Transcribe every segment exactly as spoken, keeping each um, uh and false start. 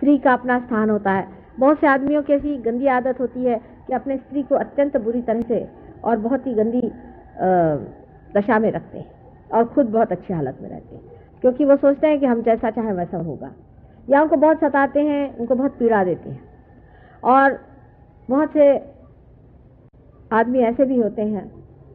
स्त्री का अपना स्थान होता है। बहुत से आदमियों की ऐसी गंदी आदत होती है कि अपने स्त्री को अत्यंत बुरी तरह से और बहुत ही गंदी दशा में रखते हैं और खुद बहुत अच्छी हालत में रहते हैं, क्योंकि वो सोचते हैं कि हम जैसा चाहे वैसा होगा, या उनको बहुत सताते हैं, उनको बहुत पीड़ा देते हैं। और बहुत से आदमी ऐसे भी होते हैं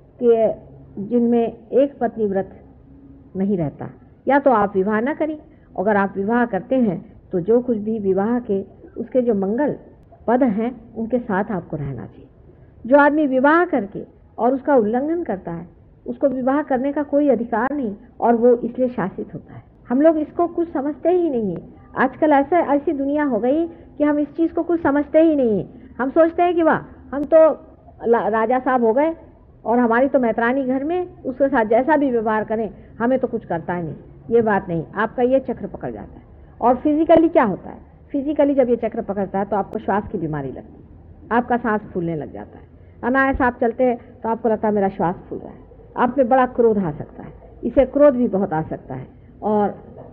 कि जिनमें एक पत्नी व्रत नहीं रहता। या तो आप विवाह ना करें, अगर आप विवाह करते हैं तो जो कुछ भी विवाह के उसके जो मंगल पद हैं उनके साथ आपको रहना चाहिए। जो आदमी विवाह करके और उसका उल्लंघन करता है उसको विवाह करने का कोई अधिकार नहीं, और वो इसलिए शासित होता है। हम लोग इसको कुछ समझते ही नहीं है। आजकल ऐसा ऐसी दुनिया हो गई कि हम इस चीज़ को कुछ समझते ही नहीं है। हम सोचते हैं कि वाह, हम तो राजा साहब हो गए और हमारी तो मैत्रानी घर में, उसके साथ जैसा भी व्यवहार करें हमें तो कुछ करता ही नहीं। ये बात नहीं, आपका ये चक्र पकड़ जाता है। और फिजिकली क्या होता है, फिजिकली जब ये चक्र पकड़ता है तो आपको श्वास की बीमारी लगती है, आपका सांस फूलने लग जाता है। अनायास आप चलते हैं तो आपको लगता है मेरा श्वास फूल रहा है। आप में बड़ा क्रोध आ सकता है, इससे क्रोध भी बहुत आ सकता है, और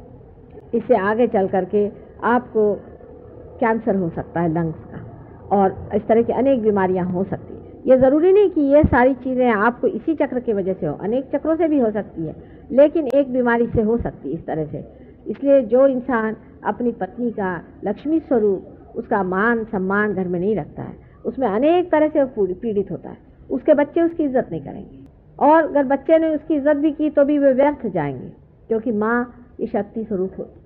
इससे आगे चल करके आपको कैंसर हो सकता है लंग्स का, और इस तरह की अनेक बीमारियां हो सकती हैं। ये ज़रूरी नहीं कि ये सारी चीज़ें आपको इसी चक्र की वजह से हो, अनेक चक्रों से भी हो सकती है, लेकिन एक बीमारी से हो सकती है इस तरह से। इसलिए जो इंसान अपनी पत्नी का लक्ष्मी स्वरूप, उसका मान सम्मान घर में नहीं रखता है, उसमें अनेक तरह से पीड़ित होता है। उसके बच्चे उसकी इज्जत नहीं करेंगे, और अगर बच्चे ने उसकी इज्जत भी की तो भी वे व्यर्थ जाएंगे, क्योंकि माँ ये शक्ति स्वरूप होती।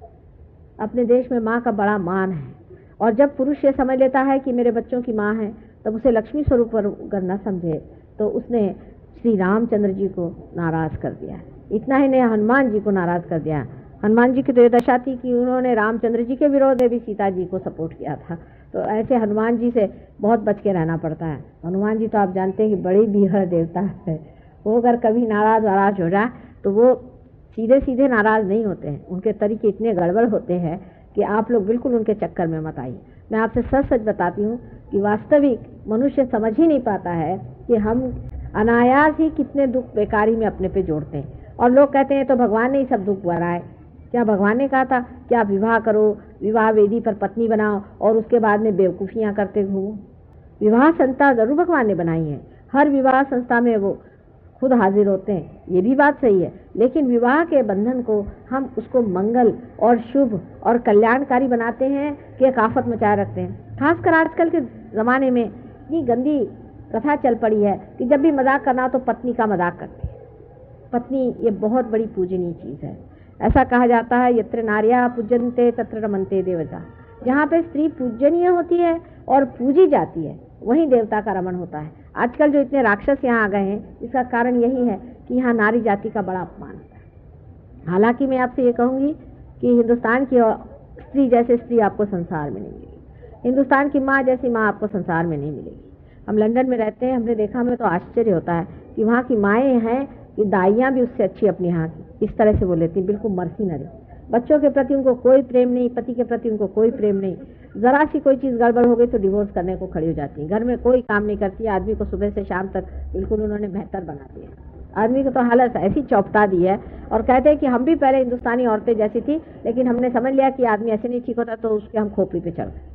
अपने देश में माँ का बड़ा मान है, और जब पुरुष ये समझ लेता है कि मेरे बच्चों की माँ है, तब उसे लक्ष्मी स्वरूप अगर न समझे तो उसने श्री रामचंद्र जी को नाराज कर दिया। इतना ही नहीं, हनुमान जी को नाराज कर दिया। हनुमान जी की तो ये दशा थी कि उन्होंने रामचंद्र जी के विरोध में भी सीता जी को सपोर्ट किया था। तो ऐसे हनुमान जी से बहुत बच के रहना पड़ता है। हनुमान जी तो आप जानते हैं कि बड़ी बीहड़ देवता है। वो अगर कभी नाराज नाराज हो जाए तो वो सीधे सीधे नाराज नहीं होते हैं, उनके तरीके इतने गड़बड़ होते हैं कि आप लोग बिल्कुल उनके चक्कर में मत आइए। मैं आपसे सच सच बताती हूँ कि वास्तविक मनुष्य समझ ही नहीं पाता है कि हम अनायास ही कितने दुख बेकारी में अपने पे जोड़ते हैं। और लोग कहते हैं तो भगवान ने ही सब दुख भरा है। क्या भगवान ने कहा था कि आप विवाह करो, विवाह वेदी पर पत्नी बनाओ और उसके बाद में बेवकूफ़ियाँ करते घूमो? विवाह संस्था जरूर भगवान ने बनाई है, हर विवाह संस्था में वो खुद हाजिर होते हैं, ये भी बात सही है, लेकिन विवाह के बंधन को हम उसको मंगल और शुभ और कल्याणकारी बनाते हैं कि एक आफत मचाए रखते हैं। खासकर आजकल के ज़माने में ये गंदी प्रथा चल पड़ी है कि जब भी मजाक करना तो पत्नी का मजाक करते हैं। पत्नी ये बहुत बड़ी पूजनीय चीज़ है। ऐसा कहा जाता है यत्र नार्या पूजन्ते तत्र रमन्ते देवता। जहाँ पे स्त्री पूजनीय होती है और पूजी जाती है वहीं देवता का रमन होता है। आजकल जो इतने राक्षस यहाँ आ गए हैं इसका कारण यही है कि यहाँ नारी जाति का बड़ा अपमान होता है। हालांकि मैं आपसे ये कहूँगी कि हिंदुस्तान की स्त्री जैसे स्त्री आपको संसार में नहीं मिलेगी, हिंदुस्तान की माँ जैसी माँ आपको संसार में नहीं मिलेगी। हम लंदन में रहते हैं, हमने देखा, हमें तो आश्चर्य होता है कि वहाँ की माएँ हैं कि दाइयाँ भी उससे अच्छी अपनी यहाँ की इस तरह से वो लेती, बिल्कुल मर्सीनरी। बच्चों के प्रति उनको कोई प्रेम नहीं, पति के प्रति उनको कोई प्रेम नहीं। ज़रा सी कोई चीज़ गड़बड़ हो गई तो डिवोर्स करने को खड़ी हो जाती है। घर में कोई काम नहीं करती, आदमी को सुबह से शाम तक बिल्कुल उन्होंने बेहतर बना दिया। आदमी को तो हालत ऐसी चौपटा दी है, और कहते हैं कि हम भी पहले हिंदुस्तानी औरतें जैसी थी, लेकिन हमने समझ लिया कि आदमी ऐसे नहीं ठीक होता तो उसके हम खोपड़ी पे चढ़ गए।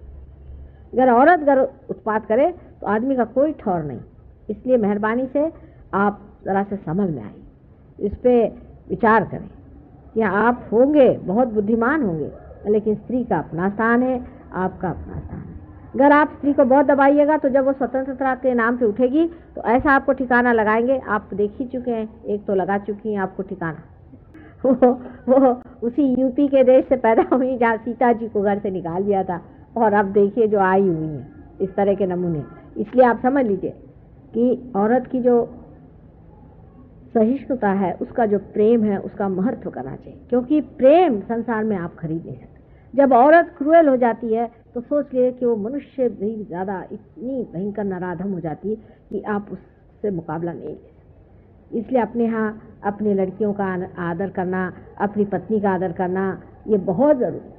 अगर औरत अगर उत्पात करे तो आदमी का कोई ठौर नहीं। इसलिए मेहरबानी से आप ज़रा से समझ में आइए, इस पर विचार करें कि आप होंगे बहुत बुद्धिमान होंगे, लेकिन स्त्री का अपना स्थान है, आपका अपना स्थान है। अगर आप स्त्री को बहुत दबाइएगा तो जब वो स्वतंत्रता के नाम पे उठेगी तो ऐसा आपको ठिकाना लगाएंगे। आप देख ही चुके हैं, एक तो लगा चुकी हैं आपको ठिकाना। वो वो उसी यूपी के देश से पैदा हुई जहाँ सीता जी को घर से निकाल दिया था, और अब देखिए जो आई हुई हैं इस तरह के नमूने। इसलिए आप समझ लीजिए कि औरत की जो सहिष्णुता है, उसका जो प्रेम है, उसका महत्व करना चाहिए, क्योंकि प्रेम संसार में आप खरीद नहीं सकते। जब औरत क्रूएल हो जाती है तो सोच लिए कि वो मनुष्य भी ज़्यादा इतनी भयंकर नराधम हो जाती है कि आप उससे मुकाबला नहीं ले सकते। इसलिए अपने यहाँ अपनी लड़कियों का आदर करना, अपनी पत्नी का आदर करना, ये बहुत ज़रूरी है।